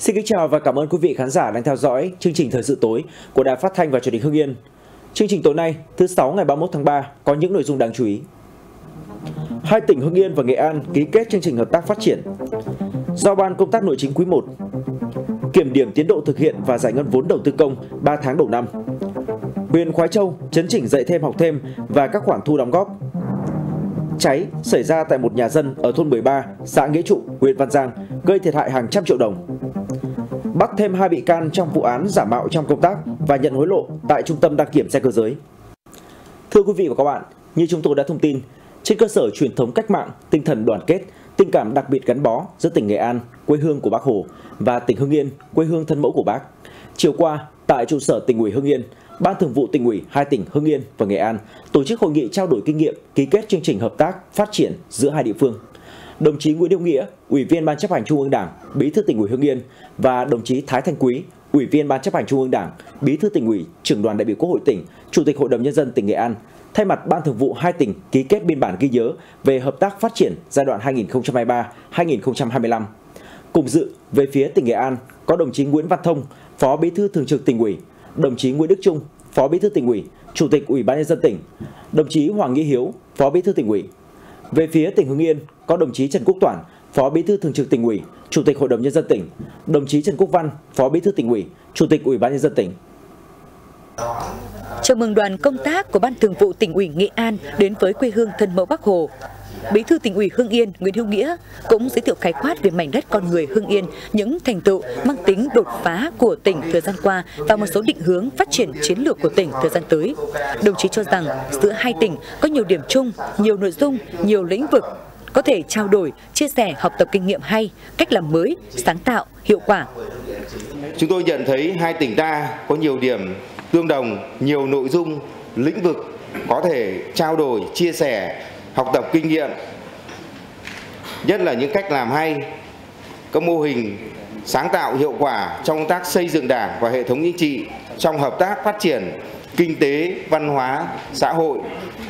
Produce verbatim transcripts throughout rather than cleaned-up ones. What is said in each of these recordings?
Xin kính chào và cảm ơn quý vị khán giả đang theo dõi chương trình Thời sự tối của Đài Phát thanh và Truyền hình Hưng Yên. Chương trình tối nay, thứ sáu ngày ba mươi mốt tháng ba có những nội dung đáng chú ý. Hai tỉnh Hưng Yên và Nghệ An ký kết chương trình hợp tác phát triển. Giao ban công tác nội chính quý một. Kiểm điểm tiến độ thực hiện và giải ngân vốn đầu tư công ba tháng đầu năm. Huyện Khoái Châu chấn chỉnh dạy thêm học thêm và các khoản thu đóng góp. Cháy xảy ra tại một nhà dân ở thôn mười ba, xã Nghĩa Trụ, huyện Văn Giang, gây thiệt hại hàng trăm triệu đồng. Bắt thêm hai bị can trong vụ án giả mạo trong công tác và nhận hối lộ tại Trung tâm đăng kiểm xe cơ giới. Thưa quý vị và các bạn, như chúng tôi đã thông tin, trên cơ sở truyền thống cách mạng, tinh thần đoàn kết, tình cảm đặc biệt gắn bó giữa tỉnh Nghệ An, quê hương của Bác Hồ, và tỉnh Hưng Yên, quê hương thân mẫu của Bác, chiều qua tại trụ sở Tỉnh ủy Hưng Yên, Ban Thường vụ Tỉnh ủy hai tỉnh Hưng Yên và Nghệ An tổ chức hội nghị trao đổi kinh nghiệm, ký kết chương trình hợp tác phát triển giữa hai địa phương. Đồng chí Nguyễn Đức Nghĩa, Ủy viên Ban Chấp hành Trung ương Đảng, Bí thư Tỉnh ủy Hưng Yên, và đồng chí Thái Thanh Quý, Ủy viên Ban Chấp hành Trung ương Đảng, Bí thư Tỉnh ủy, Trưởng đoàn đại biểu Quốc hội tỉnh, Chủ tịch Hội đồng Nhân dân tỉnh Nghệ An, thay mặt Ban Thường vụ hai tỉnh ký kết biên bản ghi nhớ về hợp tác phát triển giai đoạn hai nghìn không trăm hai mươi ba đến hai nghìn không trăm hai mươi lăm. Cùng dự về phía tỉnh Nghệ An có đồng chí Nguyễn Văn Thông, Phó Bí thư Thường trực Tỉnh ủy, đồng chí Nguyễn Đức Trung, Phó Bí thư Tỉnh ủy, Chủ tịch Ủy ban Nhân dân tỉnh, đồng chí Hoàng Nghĩa Hiếu, Phó Bí thư Tỉnh ủy. Về phía tỉnh Hưng Yên có đồng chí Trần Quốc Toản, Phó Bí thư Thường trực Tỉnh ủy, Chủ tịch Hội đồng Nhân dân tỉnh, đồng chí Trần Quốc Văn, Phó Bí thư Tỉnh ủy, Chủ tịch Ủy ban Nhân dân tỉnh. Chào mừng đoàn công tác của Ban Thường vụ Tỉnh ủy Nghệ An đến với quê hương thân mẫu Bác Hồ. Bí thư Tỉnh ủy Hưng Yên Nguyễn Hữu Nghĩa cũng giới thiệu khái quát về mảnh đất con người Hưng Yên, những thành tựu mang tính đột phá của tỉnh thời gian qua và một số định hướng phát triển chiến lược của tỉnh thời gian tới. Đồng chí cho rằng giữa hai tỉnh có nhiều điểm chung, nhiều nội dung, nhiều lĩnh vực có thể trao đổi, chia sẻ, học tập kinh nghiệm hay, cách làm mới, sáng tạo, hiệu quả. Chúng tôi nhận thấy hai tỉnh ta có nhiều điểm tương đồng, nhiều nội dung, lĩnh vực có thể trao đổi, chia sẻ, học tập kinh nghiệm, nhất là những cách làm hay, các mô hình sáng tạo hiệu quả trong công tác xây dựng Đảng và hệ thống chính trị, trong hợp tác phát triển kinh tế, văn hóa, xã hội,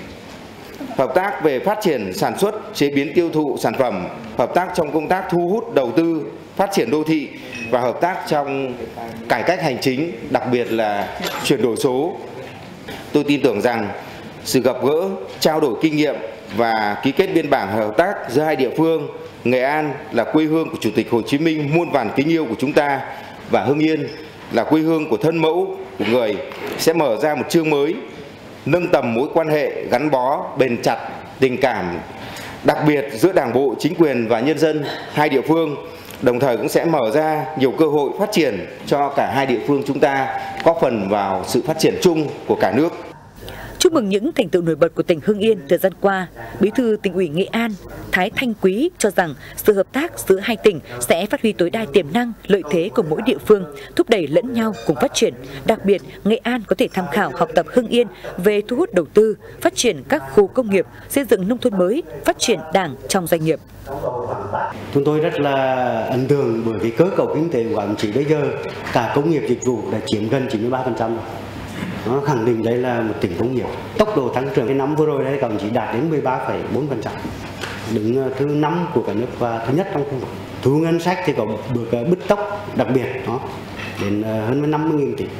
hợp tác về phát triển sản xuất, chế biến tiêu thụ sản phẩm, hợp tác trong công tác thu hút đầu tư, phát triển đô thị và hợp tác trong cải cách hành chính, đặc biệt là chuyển đổi số. Tôi tin tưởng rằng sự gặp gỡ, trao đổi kinh nghiệm và ký kết biên bản hợp tác giữa hai địa phương, Nghệ An là quê hương của Chủ tịch Hồ Chí Minh muôn vàn kính yêu của chúng ta và Hưng Yên là quê hương của thân mẫu của người, sẽ mở ra một chương mới, nâng tầm mối quan hệ gắn bó, bền chặt, tình cảm, đặc biệt giữa Đảng bộ, chính quyền và nhân dân hai địa phương, đồng thời cũng sẽ mở ra nhiều cơ hội phát triển cho cả hai địa phương chúng ta, góp phần vào sự phát triển chung của cả nước. Chúc mừng những thành tựu nổi bật của tỉnh Hưng Yên thời gian qua, Bí thư Tỉnh ủy Nghệ An Thái Thanh Quý cho rằng sự hợp tác giữa hai tỉnh sẽ phát huy tối đa tiềm năng, lợi thế của mỗi địa phương, thúc đẩy lẫn nhau cùng phát triển. Đặc biệt, Nghệ An có thể tham khảo học tập Hưng Yên về thu hút đầu tư, phát triển các khu công nghiệp, xây dựng nông thôn mới, phát triển Đảng trong doanh nghiệp. Chúng tôi rất là ấn tượng bởi cái cơ cấu kinh tế của đồng chí bây giờ, cả công nghiệp dịch vụ đã chiếm gần chín mươi ba phần trăm rồi. Nó khẳng định đây là một tỉnh công nghiệp. Tốc độ tăng trưởng cái năm vừa rồi đấy các đồng chí đạt đến mười ba phẩy bốn phần trăm, đứng thứ năm của cả nước và thứ nhất trong khu vực. Thu ngân sách thì có được bứt tốc đặc biệt đó, đến hơn năm mươi nghìn tỷ,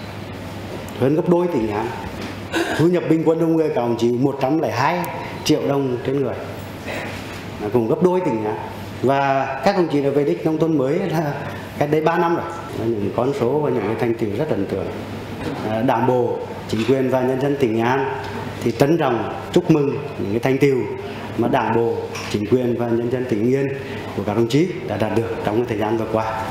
hơn gấp đôi tỉnh Nghệ An. Thu nhập bình quân đầu người các đồng chí một trăm lẻ hai triệu đồng trên người, cùng gấp đôi tỉnh Nghệ An. Và các đồng chí đã về đích nông thôn mới là cách đây ba năm rồi, những con số và những cái thành tựu rất ấn tượng. Đảng bộ, chính quyền và nhân dân tỉnh Nghệ An thì trân trọng chúc mừng những cái thành tựu mà Đảng bộ, chính quyền và nhân dân tỉnh Hưng Yên của các đồng chí đã đạt được trong thời gian vừa qua.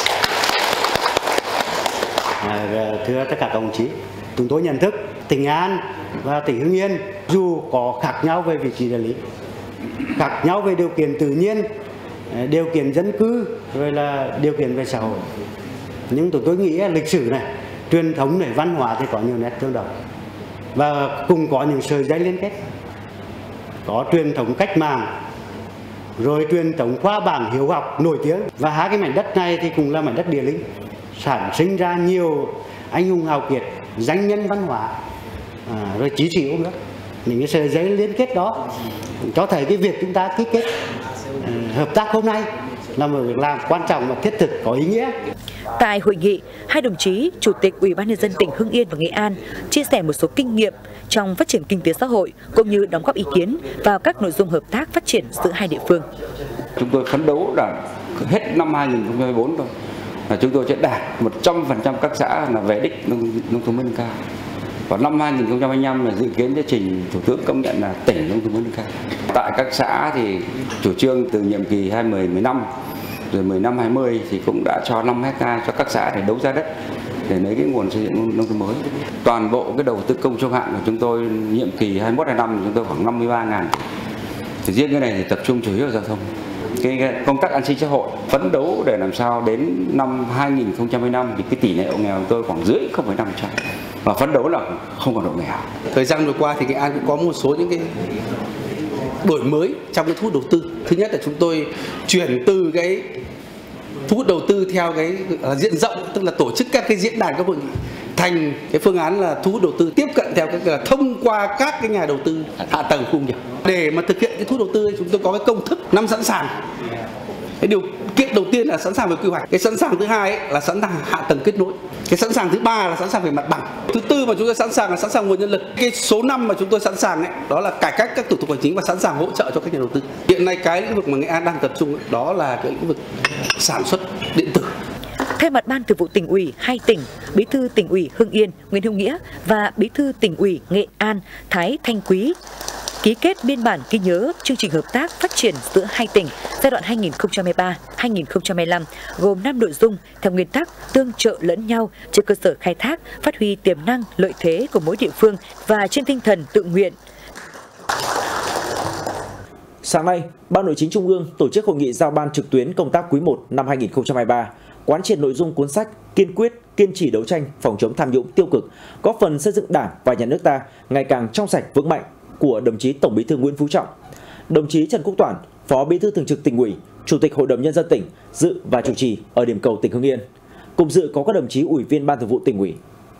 À, thưa tất cả các đồng chí, chúng tôi nhận thức tỉnh Nghệ An và tỉnh Hưng Yên dù có khác nhau về vị trí địa lý, khác nhau về điều kiện tự nhiên, điều kiện dân cư, rồi là điều kiện về xã hội, nhưng tụi tôi nghĩ lịch sử này, truyền thống này, văn hóa thì có nhiều nét tương đồng và cùng có những sợi dây liên kết, có truyền thống cách mạng, rồi truyền thống khoa bảng hiếu học nổi tiếng, và hai cái mảnh đất này thì cũng là mảnh đất địa linh, sản sinh ra nhiều anh hùng hào kiệt, danh nhân văn hóa, à, rồi chí sĩ yêu nước. Những cái sợi dây liên kết đó cho thấy cái việc chúng ta ký kết uh, hợp tác hôm nay là một việc làm quan trọng và thiết thực có ý nghĩa. Tại hội nghị, hai đồng chí Chủ tịch Ủy ban Nhân dân tỉnh Hưng Yên và Nghệ An chia sẻ một số kinh nghiệm trong phát triển kinh tế xã hội cũng như đóng góp ý kiến vào các nội dung hợp tác phát triển giữa hai địa phương. Chúng tôi phấn đấu là hết năm hai nghìn không trăm hai mươi tư thôi là chúng tôi sẽ đạt một trăm phần trăm các xã là về đích nông, nông thôn mới nâng cao. Và năm hai nghìn không trăm hai mươi lăm là dự kiến sẽ trình Thủ tướng công nhận là tỉnh nông thôn mới nâng cao. Tại các xã thì chủ trương từ nhiệm kỳ hai mươi mười lăm rồi mười lăm hai mươi thì cũng đã cho năm hectare cho các xã để đấu giá đất để lấy cái nguồn xây dựng nông thôn mới. Toàn bộ cái đầu tư công trung hạn của chúng tôi nhiệm kỳ hai mươi mốt hai mươi lăm chúng tôi khoảng năm mươi ba ngàn. Thì riêng cái này thì tập trung chủ yếu là giao thông. Cái công tác an sinh xã hội phấn đấu để làm sao đến năm hai nghìn không trăm hai mươi lăm thì cái tỷ lệ hộ nghèo của tôi khoảng dưới không phẩy năm phần trăm và phấn đấu là không còn hộ nghèo. Thời gian vừa qua thì Nghệ An cũng có một số những cái đổi mới trong cái thu hút đầu tư. Thứ nhất là chúng tôi chuyển từ cái thu hút đầu tư theo cái diện rộng, tức là tổ chức các cái diễn đàn các hội nghị, thành cái phương án là thu hút đầu tư tiếp cận theo cái là thông qua các cái nhà đầu tư hạ tầng khu công nghiệp. Để mà thực hiện cái thu hút đầu tư chúng tôi có cái công thức năm sẵn sàng. Cái điều kiện đầu tiên là sẵn sàng về quy hoạch, cái sẵn sàng thứ hai ấy là sẵn sàng hạ tầng kết nối, cái sẵn sàng thứ ba là sẵn sàng về mặt bằng, thứ tư mà chúng tôi sẵn sàng là sẵn sàng nguồn nhân lực. Cái số năm mà chúng tôi sẵn sàng ấy đó là cải cách các thủ tục hành chính và sẵn sàng hỗ trợ cho các nhà đầu tư. Hiện nay cái lĩnh vực mà Nghệ An đang tập trung ấy, đó là cái lĩnh vực sản xuất điện tử. Thay mặt Ban Thường vụ Tỉnh ủy hai tỉnh, Bí thư Tỉnh ủy Hưng Yên Nguyễn Hữu Nghĩa và Bí thư Tỉnh ủy Nghệ An Thái Thanh Quý ký kết biên bản ghi nhớ chương trình hợp tác phát triển giữa hai tỉnh giai đoạn hai nghìn không trăm hai mươi ba đến hai nghìn không trăm hai mươi lăm gồm năm nội dung theo nguyên tắc tương trợ lẫn nhau trên cơ sở khai thác, phát huy tiềm năng, lợi thế của mỗi địa phương và trên tinh thần tự nguyện. Sáng nay, Ban Nội chính Trung ương tổ chức hội nghị giao ban trực tuyến công tác quý một năm hai nghìn không trăm hai mươi ba, quán triệt nội dung cuốn sách Kiên quyết, kiên trì đấu tranh phòng chống tham nhũng tiêu cực, góp phần xây dựng Đảng và Nhà nước ta ngày càng trong sạch vững mạnh của đồng chí Tổng Bí thư Nguyễn Phú Trọng. Đồng chí Trần Quốc Toản, Phó Bí thư Thường trực Tỉnh ủy, Chủ tịch Hội đồng Nhân dân tỉnh dự và chủ trì ở điểm cầu tỉnh Hưng Yên. Cùng dự có các đồng chí Ủy viên Ban Thường vụ Tỉnh ủy.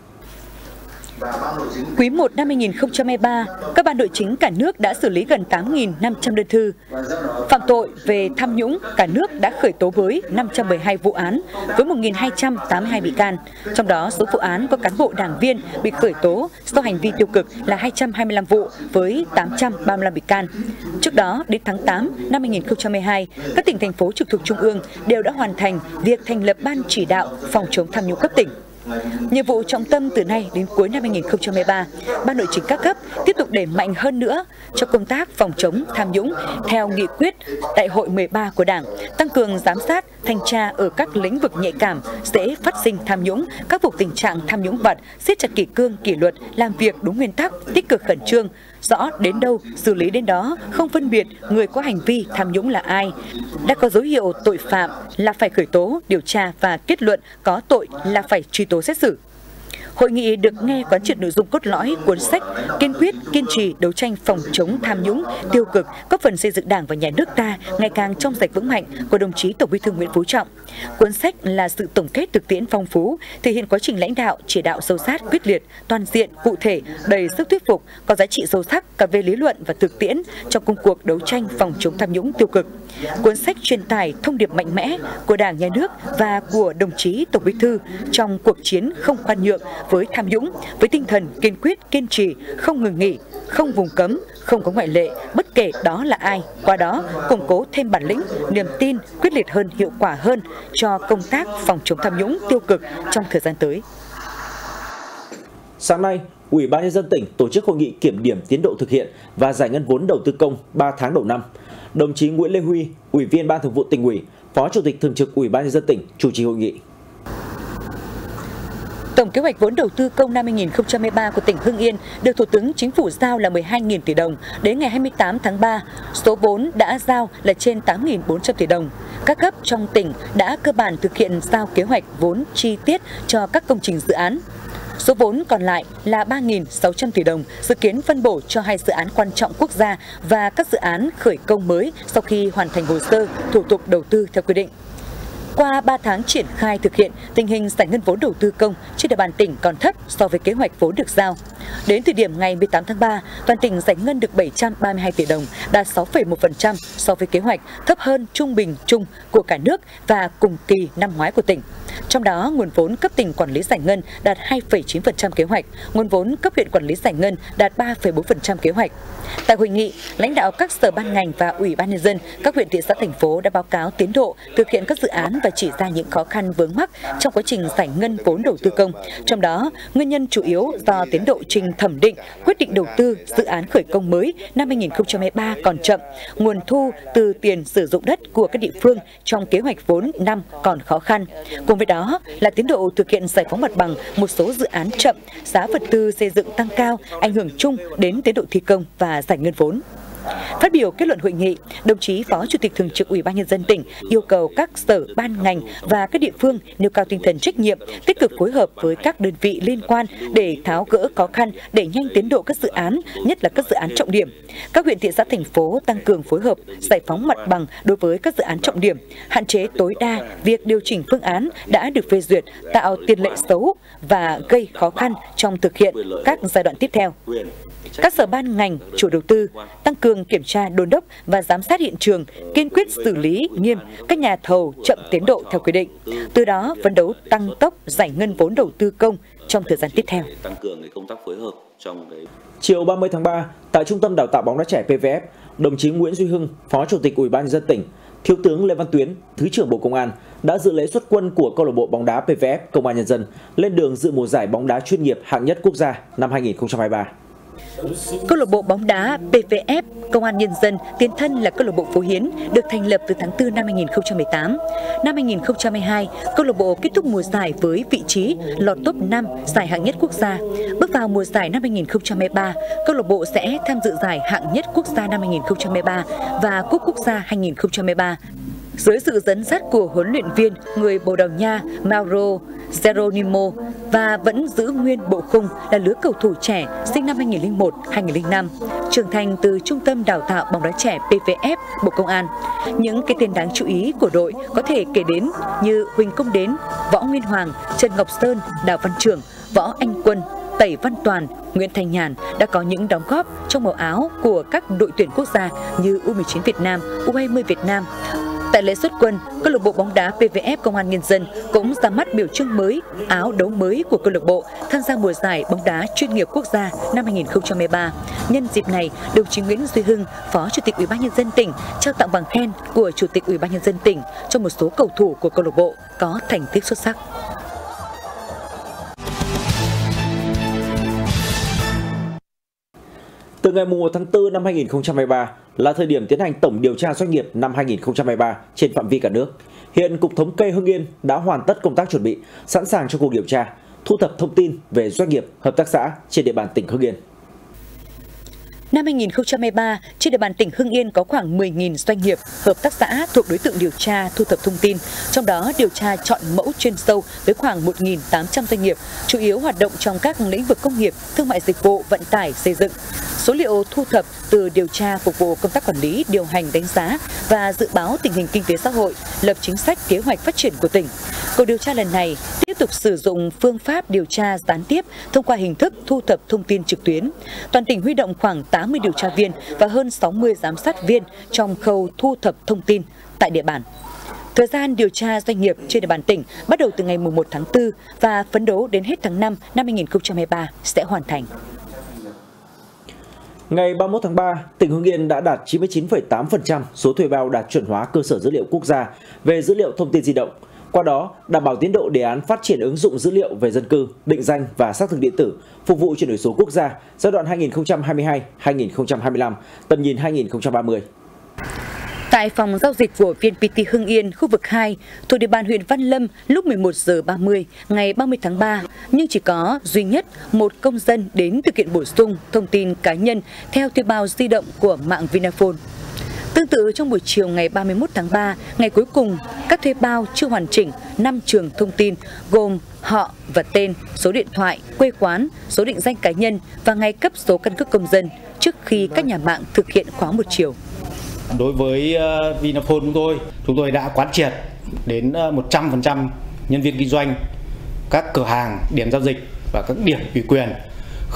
Quý một năm hai nghìn không trăm hai mươi ba, các ban nội chính cả nước đã xử lý gần tám nghìn năm trăm đơn thư. Phạm tội về tham nhũng, cả nước đã khởi tố với năm trăm mười hai vụ án với một nghìn hai trăm tám mươi hai bị can. Trong đó, số vụ án có cán bộ đảng viên bị khởi tố do hành vi tiêu cực là hai trăm hai mươi lăm vụ với tám trăm ba mươi lăm bị can. Trước đó, đến tháng tám năm hai nghìn không trăm hai mươi hai, các tỉnh, thành phố trực thuộc Trung ương đều đã hoàn thành việc thành lập Ban chỉ đạo phòng chống tham nhũng cấp tỉnh. Nhiệm vụ trọng tâm từ nay đến cuối năm hai nghìn không trăm hai mươi ba, Ban Nội chính các cấp tiếp tục đẩy mạnh hơn nữa cho công tác phòng chống tham nhũng theo nghị quyết Đại hội mười ba của Đảng, tăng cường giám sát, thanh tra ở các lĩnh vực nhạy cảm, dễ phát sinh tham nhũng, khắc phục tình trạng tham nhũng vặt, siết chặt kỷ cương kỷ luật, làm việc đúng nguyên tắc, tích cực khẩn trương, rõ đến đâu xử lý đến đó, không phân biệt người có hành vi tham nhũng là ai. Đã có dấu hiệu tội phạm là phải khởi tố, điều tra và kết luận có tội là phải truy tố xét xử. Hội nghị được nghe quán triệt nội dung cốt lõi cuốn sách Kiên quyết, kiên trì đấu tranh phòng chống tham nhũng tiêu cực, góp phần xây dựng Đảng và Nhà nước ta ngày càng trong sạch vững mạnh của đồng chí Tổng Bí thư Nguyễn Phú Trọng. Cuốn sách là sự tổng kết thực tiễn phong phú, thể hiện quá trình lãnh đạo, chỉ đạo sâu sát, quyết liệt, toàn diện, cụ thể, đầy sức thuyết phục, có giá trị sâu sắc cả về lý luận và thực tiễn trong công cuộc đấu tranh phòng chống tham nhũng tiêu cực. Cuốn sách truyền tải thông điệp mạnh mẽ của Đảng, Nhà nước và của đồng chí Tổng Bí thư trong cuộc chiến không khoan nhượng với tham nhũng, với tinh thần kiên quyết, kiên trì, không ngừng nghỉ, không vùng cấm, không có ngoại lệ, bất kể đó là ai. Qua đó, củng cố thêm bản lĩnh, niềm tin, quyết liệt hơn, hiệu quả hơn cho công tác phòng chống tham nhũng tiêu cực trong thời gian tới. Sáng nay, Ủy ban Nhân dân tỉnh tổ chức hội nghị kiểm điểm tiến độ thực hiện và giải ngân vốn đầu tư công ba tháng đầu năm. Đồng chí Nguyễn Lê Huy, Ủy viên Ban Thường vụ Tỉnh ủy, Phó Chủ tịch Thường trực Ủy ban Nhân dân tỉnh chủ trì hội nghị. Tổng kế hoạch vốn đầu tư công năm hai nghìn không trăm hai mươi ba của tỉnh Hưng Yên được Thủ tướng Chính phủ giao là mười hai nghìn tỷ đồng. Đến ngày hai mươi tám tháng ba, số vốn đã giao là trên tám nghìn bốn trăm tỷ đồng. Các cấp trong tỉnh đã cơ bản thực hiện giao kế hoạch vốn chi tiết cho các công trình dự án. Số vốn còn lại là ba nghìn sáu trăm tỷ đồng, dự kiến phân bổ cho hai dự án quan trọng quốc gia và các dự án khởi công mới sau khi hoàn thành hồ sơ, thủ tục đầu tư theo quy định. Qua ba tháng triển khai thực hiện, tình hình giải ngân vốn đầu tư công trên địa bàn tỉnh còn thấp so với kế hoạch vốn được giao. Đến thời điểm ngày mười tám tháng ba, toàn tỉnh giải ngân được bảy trăm ba mươi hai tỷ đồng, đạt sáu phẩy một phần trăm so với kế hoạch, thấp hơn trung bình chung của cả nước và cùng kỳ năm ngoái của tỉnh. Trong đó, nguồn vốn cấp tỉnh quản lý giải ngân đạt hai phẩy chín phần trăm kế hoạch, nguồn vốn cấp huyện quản lý giải ngân đạt ba phẩy bốn phần trăm kế hoạch. Tại hội nghị, lãnh đạo các sở ban ngành và Ủy ban nhân dân các huyện, thị xã, thành phố đã báo cáo tiến độ thực hiện các dự án và chỉ ra những khó khăn vướng mắc trong quá trình giải ngân vốn đầu tư công. Trong đó, nguyên nhân chủ yếu do tiến độ trình thẩm định, quyết định đầu tư dự án khởi công mới năm hai nghìn không trăm hai mươi ba còn chậm, nguồn thu từ tiền sử dụng đất của các địa phương trong kế hoạch vốn năm còn khó khăn. Cùng với đó là tiến độ thực hiện giải phóng mặt bằng một số dự án chậm, giá vật tư xây dựng tăng cao, ảnh hưởng chung đến tiến độ thi công và giải ngân vốn. Phát biểu kết luận hội nghị, đồng chí Phó Chủ tịch Thường trực Ủy ban nhân dân tỉnh yêu cầu các sở ban ngành và các địa phương nêu cao tinh thần trách nhiệm, tích cực phối hợp với các đơn vị liên quan để tháo gỡ khó khăn, đẩy nhanh tiến độ các dự án, nhất là các dự án trọng điểm. Các huyện, thị xã, thành phố tăng cường phối hợp giải phóng mặt bằng đối với các dự án trọng điểm, hạn chế tối đa việc điều chỉnh phương án đã được phê duyệt, tạo tiền lệ xấu và gây khó khăn trong thực hiện các giai đoạn tiếp theo. Các sở ban ngành, chủ đầu tư tăng cường kiểm tra, đôn đốc và giám sát hiện trường, kiên quyết xử lý nghiêm các nhà thầu chậm tiến độ theo quy định. Từ đó phấn đấu tăng tốc giải ngân vốn đầu tư công trong thời gian tiếp theo. Tăng cường công tác phối hợp trong cái... Chiều ba mươi tháng ba, tại Trung tâm Đào tạo bóng đá trẻ pê vê ép, đồng chí Nguyễn Duy Hưng, Phó Chủ tịch Ủy ban nhân dân tỉnh, Thiếu tướng Lê Văn Tuyến, Thứ trưởng Bộ Công an đã dự lễ xuất quân của câu lạc bộ bóng đá pê vê ép Công an Nhân dân lên đường dự mùa giải bóng đá chuyên nghiệp hạng nhất quốc gia năm hai nghìn không trăm hai mươi ba. Câu lạc bộ bóng đá pê vê ép Công an Nhân dân, tiền thân là câu lạc bộ Phú Hiến, được thành lập từ tháng tư năm hai nghìn không trăm mười tám. Năm hai nghìn không trăm hai mươi hai, câu lạc bộ kết thúc mùa giải với vị trí lọt top năm giải hạng nhất quốc gia. Bước vào mùa giải năm hai nghìn không trăm hai mươi ba, câu lạc bộ sẽ tham dự giải hạng nhất quốc gia năm hai nghìn không trăm hai mươi ba và cúp quốc gia hai nghìn không trăm hai mươi ba. Dưới sự dẫn dắt của huấn luyện viên người Bồ Đào Nha Mauro Geronimo và vẫn giữ nguyên bộ khung là lứa cầu thủ trẻ sinh năm hai nghìn không trăm lẻ một đến hai nghìn không trăm lẻ năm, trưởng thành từ Trung tâm Đào tạo bóng đá trẻ pê vê ép Bộ Công an. Những cái tên đáng chú ý của đội có thể kể đến như Huỳnh Công Đến, Võ Nguyên Hoàng, Trần Ngọc Sơn, Đào Văn Trưởng, Võ Anh Quân, Tẩy Văn Toàn, Nguyễn Thanh Nhàn đã có những đóng góp trong màu áo của các đội tuyển quốc gia như U mười chín Việt Nam, U hai mươi Việt Nam. Tại lễ xuất quân, câu lạc bộ bóng đá pê vê ép Công an Nhân dân cũng ra mắt biểu trưng mới, áo đấu mới của câu lạc bộ tham gia mùa giải bóng đá chuyên nghiệp quốc gia năm hai nghìn không trăm hai mươi ba. Nhân dịp này, đồng chí Nguyễn Duy Hưng, Phó Chủ tịch Ủy ban Nhân dân tỉnh trao tặng bằng khen của Chủ tịch Ủy ban Nhân dân tỉnh cho một số cầu thủ của câu lạc bộ có thành tích xuất sắc. Từ ngày một tháng tư năm hai nghìn không trăm hai mươi ba là thời điểm tiến hành tổng điều tra doanh nghiệp năm hai nghìn không trăm hai mươi ba trên phạm vi cả nước. Hiện Cục Thống kê Hưng Yên đã hoàn tất công tác chuẩn bị, sẵn sàng cho cuộc điều tra, thu thập thông tin về doanh nghiệp, hợp tác xã trên địa bàn tỉnh Hưng Yên. Năm hai nghìn không trăm hai mươi ba, trên địa bàn tỉnh Hưng Yên có khoảng mười nghìn doanh nghiệp, hợp tác xã thuộc đối tượng điều tra thu thập thông tin. Trong đó, điều tra chọn mẫu chuyên sâu với khoảng một nghìn tám trăm doanh nghiệp, chủ yếu hoạt động trong các lĩnh vực công nghiệp, thương mại dịch vụ, vận tải, xây dựng. Số liệu thu thập từ điều tra phục vụ công tác quản lý, điều hành, đánh giá và dự báo tình hình kinh tế xã hội, lập chính sách kế hoạch phát triển của tỉnh. Cuộc điều tra lần này tiếp tục sử dụng phương pháp điều tra gián tiếp thông qua hình thức thu thập thông tin trực tuyến. Toàn tỉnh huy động khoảng tám mươi điều tra viên và hơn sáu mươi giám sát viên trong khâu thu thập thông tin tại địa bàn. Thời gian điều tra doanh nghiệp trên địa bàn tỉnh bắt đầu từ ngày mùng một tháng tư và phấn đấu đến hết tháng năm năm hai nghìn không trăm hai mươi ba sẽ hoàn thành. Ngày ba mươi mốt tháng ba, tỉnh Hưng Yên đã đạt chín mươi chín phẩy tám phần trăm số thuê bao đạt chuẩn hóa cơ sở dữ liệu quốc gia về dữ liệu thông tin di động. Qua đó, đảm bảo tiến độ đề án phát triển ứng dụng dữ liệu về dân cư, định danh và xác thực điện tử phục vụ chuyển đổi số quốc gia giai đoạn hai nghìn không trăm hai mươi hai đến hai nghìn không trăm hai mươi lăm, tầm nhìn hai nghìn không trăm ba mươi. Tại phòng giao dịch của vê en pê tê Hưng Yên, khu vực hai, thuộc địa bàn huyện Văn Lâm lúc mười một giờ ba mươi ngày ba mươi tháng ba, nhưng chỉ có duy nhất một công dân đến thực hiện bổ sung thông tin cá nhân theo thuê bao di động của mạng Vinaphone. Tương tự trong buổi chiều ngày ba mươi mốt tháng ba, ngày cuối cùng, các thuê bao chưa hoàn chỉnh năm trường thông tin gồm họ và tên, số điện thoại, quê quán, số định danh cá nhân và ngày cấp số căn cước công dân trước khi các nhà mạng thực hiện khóa một chiều. Đối với Vinaphone chúng tôi, chúng tôi đã quán triệt đến một trăm phần trăm nhân viên kinh doanh, các cửa hàng, điểm giao dịch và các điểm ủy quyền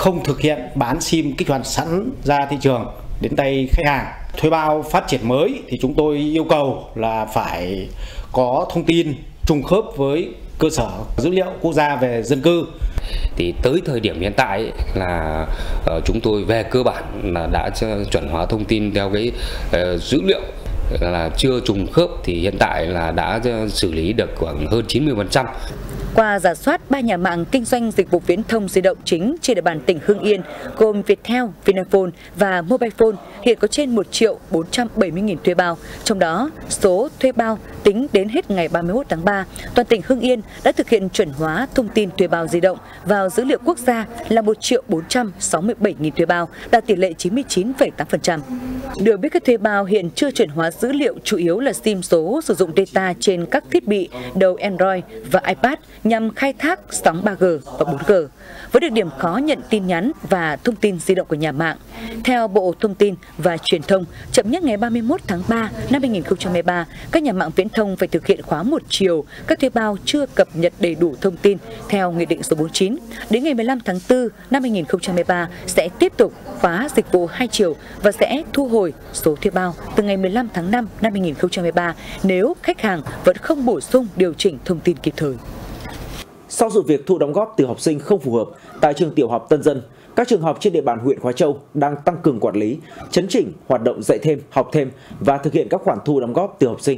không thực hiện bán sim kích hoạt sẵn ra thị trường đến tay khách hàng. Thuê bao phát triển mới thì chúng tôi yêu cầu là phải có thông tin trùng khớp với cơ sở dữ liệu quốc gia về dân cư. Thì tới thời điểm hiện tại là uh, chúng tôi về cơ bản là đã chuẩn hóa thông tin theo cái uh, dữ liệu là chưa trùng khớp, thì hiện tại là đã xử lý được khoảng hơn chín mươi phần trăm. Qua rà soát, ba nhà mạng kinh doanh dịch vụ viễn thông di động chính trên địa bàn tỉnh Hưng Yên gồm Viettel, Vinaphone và Mobilephone hiện có trên một triệu bốn trăm bảy mươi nghìn thuê bao. Trong đó, số thuê bao tính đến hết ngày ba mươi mốt tháng ba, toàn tỉnh Hưng Yên đã thực hiện chuẩn hóa thông tin thuê bao di động vào dữ liệu quốc gia là một triệu bốn trăm sáu mươi bảy nghìn thuê bao, đạt tỷ lệ chín mươi chín phẩy tám phần trăm. Được biết, các thuê bao hiện chưa chuẩn hóa dữ liệu chủ yếu là sim số sử dụng data trên các thiết bị đầu Android và iPad nhằm khai thác sóng ba G và bốn G, với đặc điểm khó nhận tin nhắn và thông tin di động của nhà mạng. Theo Bộ Thông tin và Truyền thông, chậm nhất ngày ba mươi mốt tháng ba năm hai nghìn không trăm hai mươi ba, các nhà mạng viễn thông phải thực hiện khóa một chiều các thuê bao chưa cập nhật đầy đủ thông tin theo Nghị định số bốn mươi chín. Đến ngày mười lăm tháng tư năm hai nghìn không trăm hai mươi ba sẽ tiếp tục khóa dịch vụ hai chiều và sẽ thu hồi số thuê bao từ ngày mười lăm tháng năm năm hai nghìn không trăm hai mươi ba nếu khách hàng vẫn không bổ sung điều chỉnh thông tin kịp thời. Sau sự việc thu đóng góp từ học sinh không phù hợp tại trường tiểu học Tân Dân, các trường học trên địa bàn huyện Khói Châu đang tăng cường quản lý, chấn chỉnh hoạt động dạy thêm, học thêm và thực hiện các khoản thu đóng góp từ học sinh.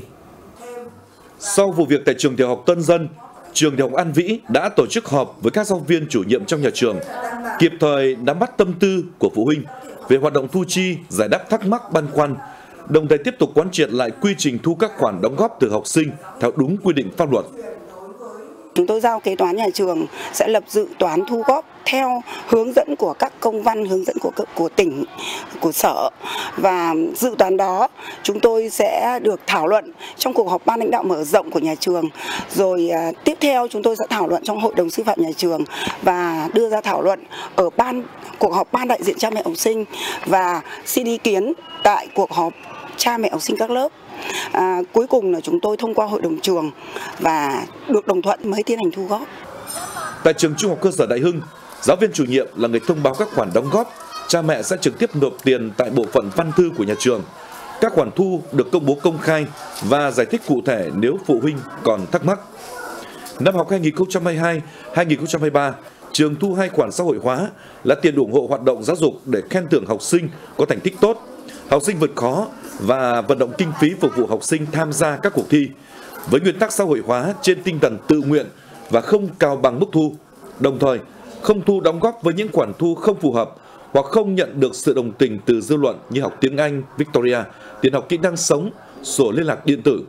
Sau vụ việc tại trường tiểu học Tân Dân, trường tiểu học An Vĩ đã tổ chức họp với các giáo viên chủ nhiệm trong nhà trường, kịp thời nắm bắt tâm tư của phụ huynh về hoạt động thu chi, giải đáp thắc mắc băn khoăn, đồng thời tiếp tục quán triệt lại quy trình thu các khoản đóng góp từ học sinh theo đúng quy định pháp luật. Chúng tôi giao kế toán nhà trường sẽ lập dự toán thu góp theo hướng dẫn của các công văn, hướng dẫn của của tỉnh, của sở, và dự toán đó chúng tôi sẽ được thảo luận trong cuộc họp ban lãnh đạo mở rộng của nhà trường, rồi à, tiếp theo chúng tôi sẽ thảo luận trong hội đồng sư phạm nhà trường và đưa ra thảo luận ở ban cuộc họp ban đại diện cha mẹ học sinh và xin ý kiến tại cuộc họp cha mẹ học sinh các lớp. À, cuối cùng là chúng tôi thông qua hội đồng trường và được đồng thuận mới tiến hành thu góp. Tại trường trung học cơ sở Đại Hưng, giáo viên chủ nhiệm là người thông báo các khoản đóng góp, cha mẹ sẽ trực tiếp nộp tiền tại bộ phận văn thư của nhà trường. Các khoản thu được công bố công khai và giải thích cụ thể nếu phụ huynh còn thắc mắc. Năm học hai nghìn không trăm hai mươi hai hai nghìn không trăm hai mươi ba, trường thu hai khoản xã hội hóa là tiền ủng hộ hoạt động giáo dục để khen thưởng học sinh có thành tích tốt, học sinh vượt khó và vận động kinh phí phục vụ học sinh tham gia các cuộc thi, với nguyên tắc xã hội hóa trên tinh thần tự nguyện và không cào bằng mức thu, đồng thời không thu đóng góp với những khoản thu không phù hợp hoặc không nhận được sự đồng tình từ dư luận như học tiếng Anh Victoria, tiền học kỹ năng sống, sổ liên lạc điện tử.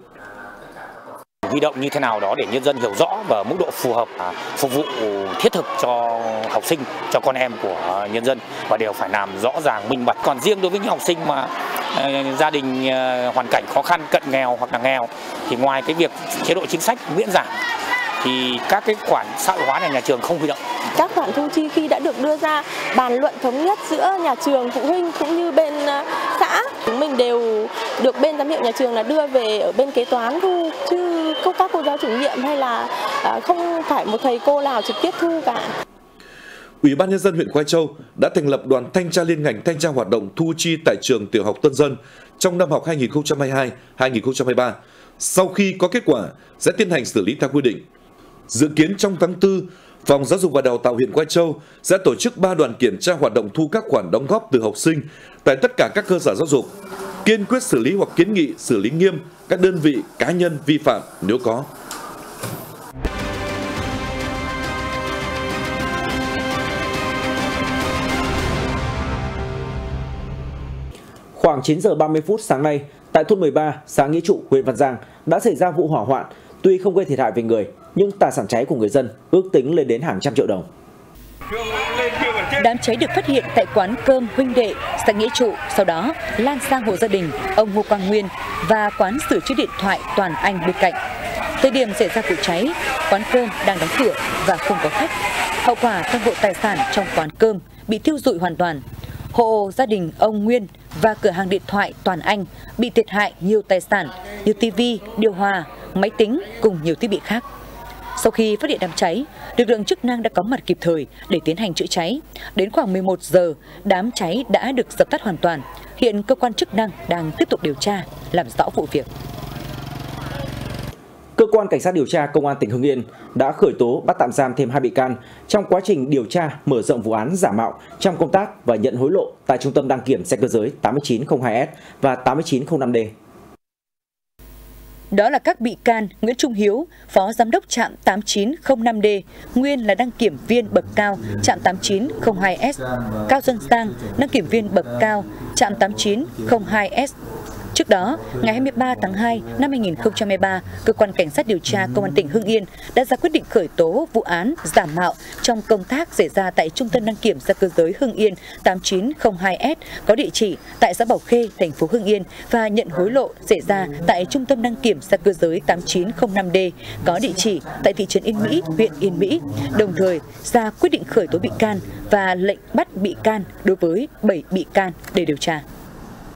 Huy động như thế nào đó để nhân dân hiểu rõ và mức độ phù hợp, phục vụ thiết thực cho học sinh, cho con em của nhân dân, và đều phải làm rõ ràng minh bạch. Còn riêng đối với những học sinh mà uh, gia đình uh, hoàn cảnh khó khăn, cận nghèo hoặc là nghèo, thì ngoài cái việc chế độ chính sách miễn giảm thì các cái khoản xã hội hóa này nhà trường không huy động. Các khoản thu chi khi đã được đưa ra bàn luận thống nhất giữa nhà trường, phụ huynh cũng như bên xã, chúng mình đều được bên giám hiệu nhà trường là đưa về ở bên kế toán thu, chứ không các cô giáo chủ nhiệm hay là không phải một thầy cô nào trực tiếp thu cả. Ủy ban nhân dân huyện Khói Châu đã thành lập đoàn thanh tra liên ngành thanh tra hoạt động thu chi tại trường tiểu học Tân Dân trong năm học hai nghìn không trăm hai mươi hai hai nghìn không trăm hai mươi ba. Sau khi có kết quả sẽ tiến hành xử lý theo quy định. Dự kiến trong tháng tư, Phòng Giáo dục và Đào tạo huyện Khói Châu sẽ tổ chức ba đoàn kiểm tra hoạt động thu các khoản đóng góp từ học sinh tại tất cả các cơ sở giáo dục, kiên quyết xử lý hoặc kiến nghị xử lý nghiêm các đơn vị cá nhân vi phạm nếu có. Khoảng chín giờ ba mươi phút sáng nay, tại thôn mười ba, xã Nghĩa Trụ, huyện Văn Giang đã xảy ra vụ hỏa hoạn. Tuy không gây thiệt hại về người, nhưng tài sản cháy của người dân ước tính lên đến hàng trăm triệu đồng. Đám cháy được phát hiện tại quán cơm Huynh Đệ, xã Nghĩa Trụ, sau đó lan sang hộ gia đình ông Ngô Quang Nguyên và quán sửa chữa điện thoại Toàn Anh bên cạnh. Thời điểm xảy ra vụ cháy, quán cơm đang đóng cửa và không có khách. Hậu quả, toàn bộ tài sản trong quán cơm bị thiêu rụi hoàn toàn. Hộ gia đình ông Nguyên và cửa hàng điện thoại Toàn Anh bị thiệt hại nhiều tài sản như tivi, điều hòa, máy tính cùng nhiều thiết bị khác. Sau khi phát hiện đám cháy, lực lượng chức năng đã có mặt kịp thời để tiến hành chữa cháy. Đến khoảng mười một giờ, đám cháy đã được dập tắt hoàn toàn. Hiện cơ quan chức năng đang tiếp tục điều tra, làm rõ vụ việc. Cơ quan Cảnh sát điều tra Công an tỉnh Hưng Yên đã khởi tố bắt tạm giam thêm hai bị can trong quá trình điều tra mở rộng vụ án giả mạo trong công tác và nhận hối lộ tại Trung tâm đăng kiểm xe cơ giới tám chín không hai S và tám chín không năm D. Đó là các bị can Nguyễn Trung Hiếu, Phó Giám đốc trạm tám chín không năm D, nguyên là đăng kiểm viên bậc cao trạm tám chín không hai S, Cao Xuân Sang, đăng kiểm viên bậc cao trạm tám chín không hai S. Trước đó, ngày hai mươi ba tháng hai năm hai nghìn không trăm hai mươi ba, Cơ quan Cảnh sát điều tra Công an tỉnh Hưng Yên đã ra quyết định khởi tố vụ án giả mạo trong công tác xảy ra tại Trung tâm đăng kiểm xe cơ giới Hưng Yên tám chín không hai S có địa chỉ tại xã Bảo Khê, thành phố Hưng Yên và nhận hối lộ xảy ra tại Trung tâm đăng kiểm xe cơ giới tám chín không năm D có địa chỉ tại thị trấn Yên Mỹ, huyện Yên Mỹ, đồng thời ra quyết định khởi tố bị can và lệnh bắt bị can đối với bảy bị can để điều tra.